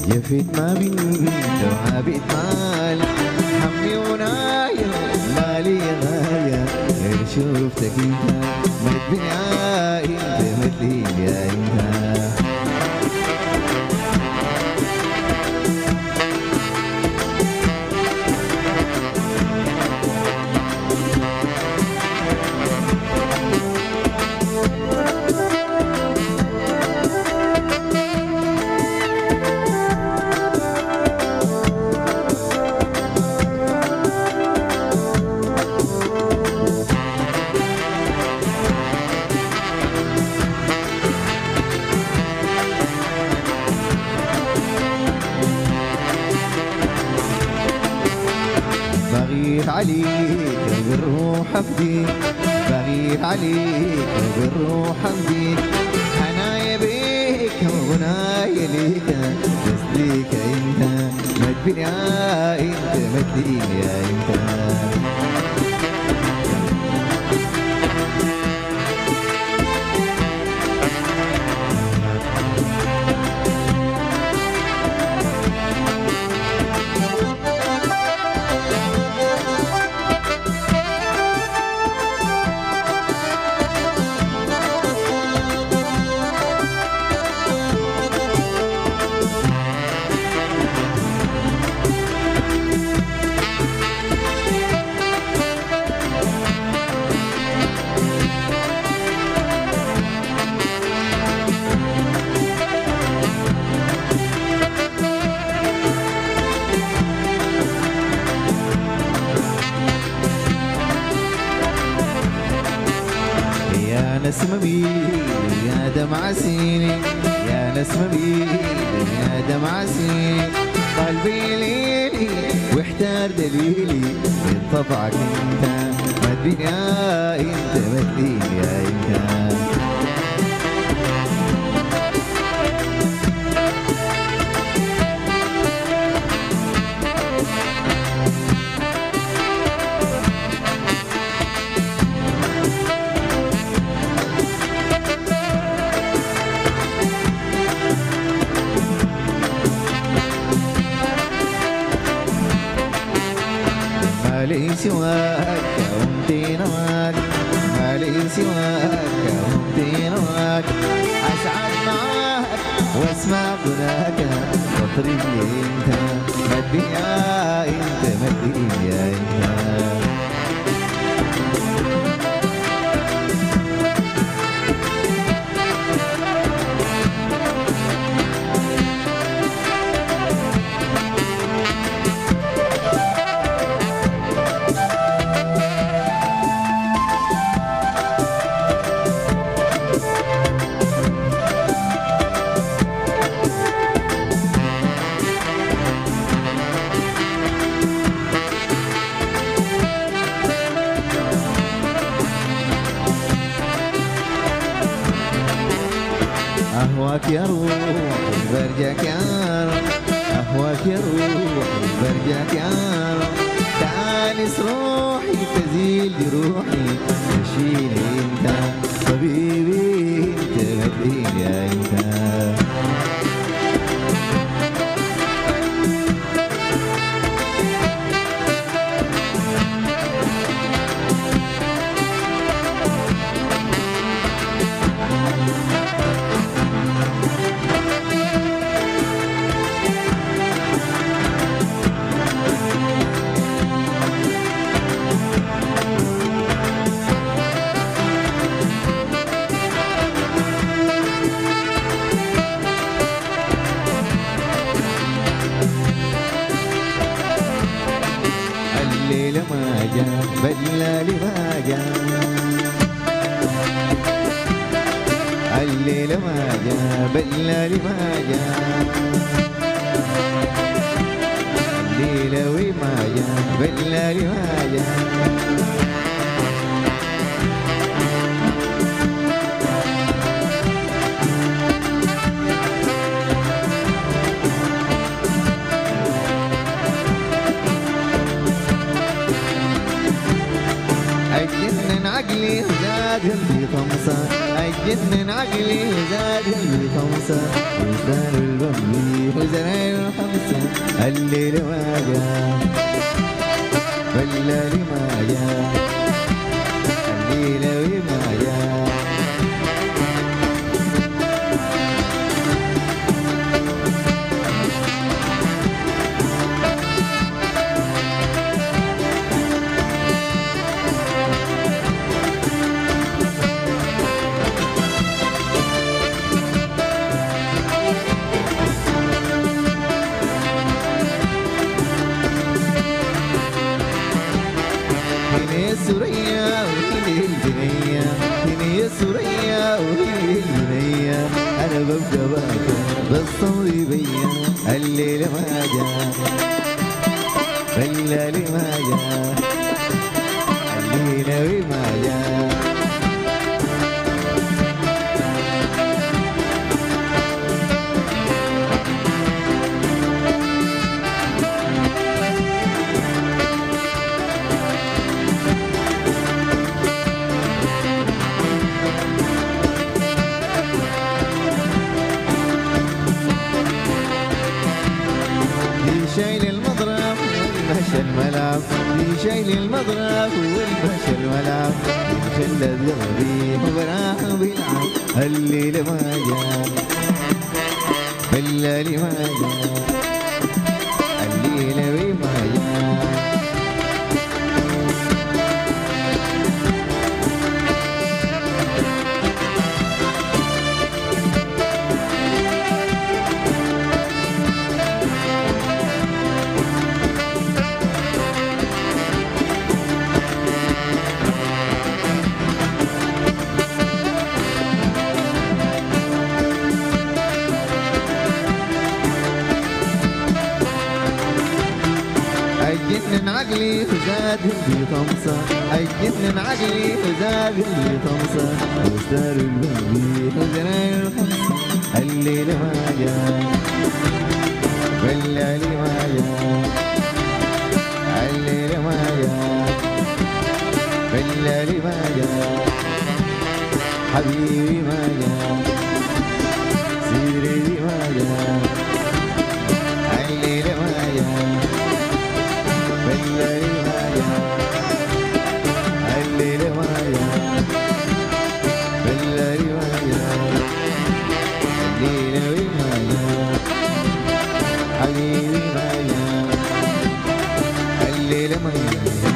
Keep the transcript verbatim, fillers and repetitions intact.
يفيد ما بنت وعابد مال حمي ونايا مالي غاية غير شوفتك انت مد بنيا انت مثلي يا انت بغيت عليك بالروح افديك بغيت عليك بالروح افديك حنايا بيك وغنايا ليك بس ليك انت مدبن يا انت مدين يا انت يا نسمة بيدي يا دمع سيني يا نسمة بيدي يا دمع سيني قلبي ليلي واحتار دليلي من طبعك انت مدين يا انت مدين يا انت مالي سواك وانتي نواك مالي سواك وانتي نواك اسعد معاك واسمع غناك واطرب لي انت مدي يا انت مدي يا انت أهواك يا روح برجعك يا روح أهواك يا روح برجعك يا روح تانس روحي تزيل روحي تشيلي انت حبيبي انت مدين يا انت الليلة ما جاء بلالي ما جاء الليلة ما جاء بلالي ما جاء الليلة وما جاء بلالي ما جاء أجنن عقلي وزاد قلبي طمسان جنن عقلي وزاد قلبي خمسة وزدان البمي وزناير الخمسة الليل ما جاء والليل ما جاء الليل ما جاء سوريا وهي الجنية هي سوريا وهي الجنية أنا ببقى باكر بالصوري بيا الليل ما جاء الليل ما جاء الليل ما جاء شايل المضرب والمشى الملعب دي شايل المضرب والمشى الملعب خلت قلبي وبراح بيلعب الليل ما جاء الليل ما جاء الليل ما جاء أجنن عقلي وزاد قلبي طمسة أجنن عقلي وزاد قلبي طمسة وازدار القلبي وزناير الخمسة الليل ما جاء والليل ما جاء الليل ما جاء والليل ما جاء حبيبي ما جاء سيدي ما جاء الليل ما جاء الليل ما جاء الليل ما جاء الليل ما جاء الليل ما جاء حبيبي ما جاء الليل ما جاء